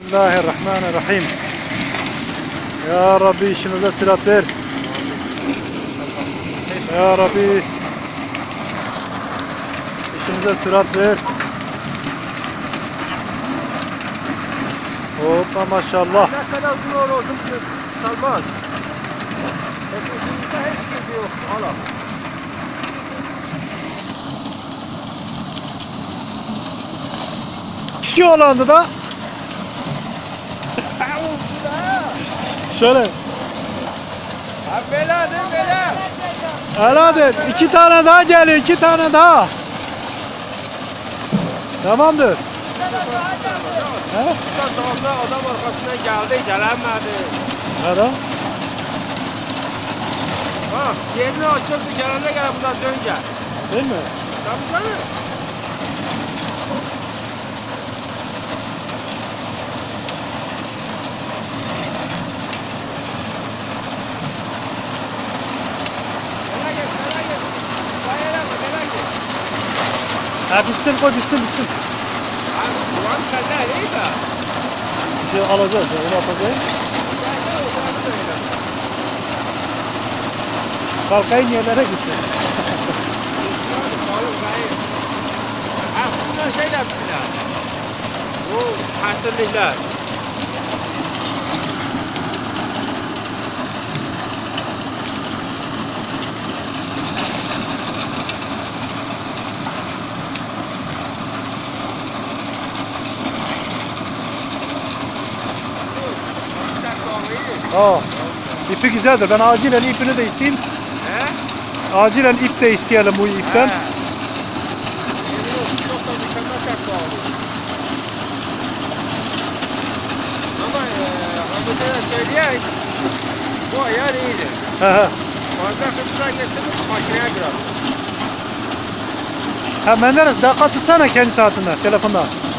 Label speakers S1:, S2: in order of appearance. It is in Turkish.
S1: Bismillahirrahmanirrahim. Ya Rabbi işimize sırat ver. Ya Rabbi işimize sırat ver. Hoppa maşallah.
S2: Ne kadar zor olsun salmaz. Hepimizde hiç gibi yok. Allah.
S1: Kişi olandı da. Şöyle.
S2: Bela.
S1: Hadi 2 tane daha geliyor, 2 tane daha. Tamamdır. He?
S2: Adam arkasından geldi, gelemedi.
S1: Nerede?
S2: Ha, yerini açıldı, gelene gel buradan dön gel.
S1: Değil mi?
S2: Tabii canım.
S1: Ha bitsin koy bitsin.
S2: Ulan senden iyi de.
S1: Bir şey alacağız ya, onu yapacağız. Kalkayın yerlere gitsin.
S2: Bunlar şey yapmışlar. Bu hasırlıklar.
S1: İpi güzeldir. Ben acilen ipini de isteyeyim.
S2: He?
S1: Acilen ip de isteyelim bu ipten.
S2: He. Çok da mükemmel şartlı oldu. Ama Ahmet'e söyleyeyim, bu ayar iyiydi. Fazla hızlıca geçseniz makineye girer.
S1: Ha Menderes dakika tutsana kendi saatinden telefonda.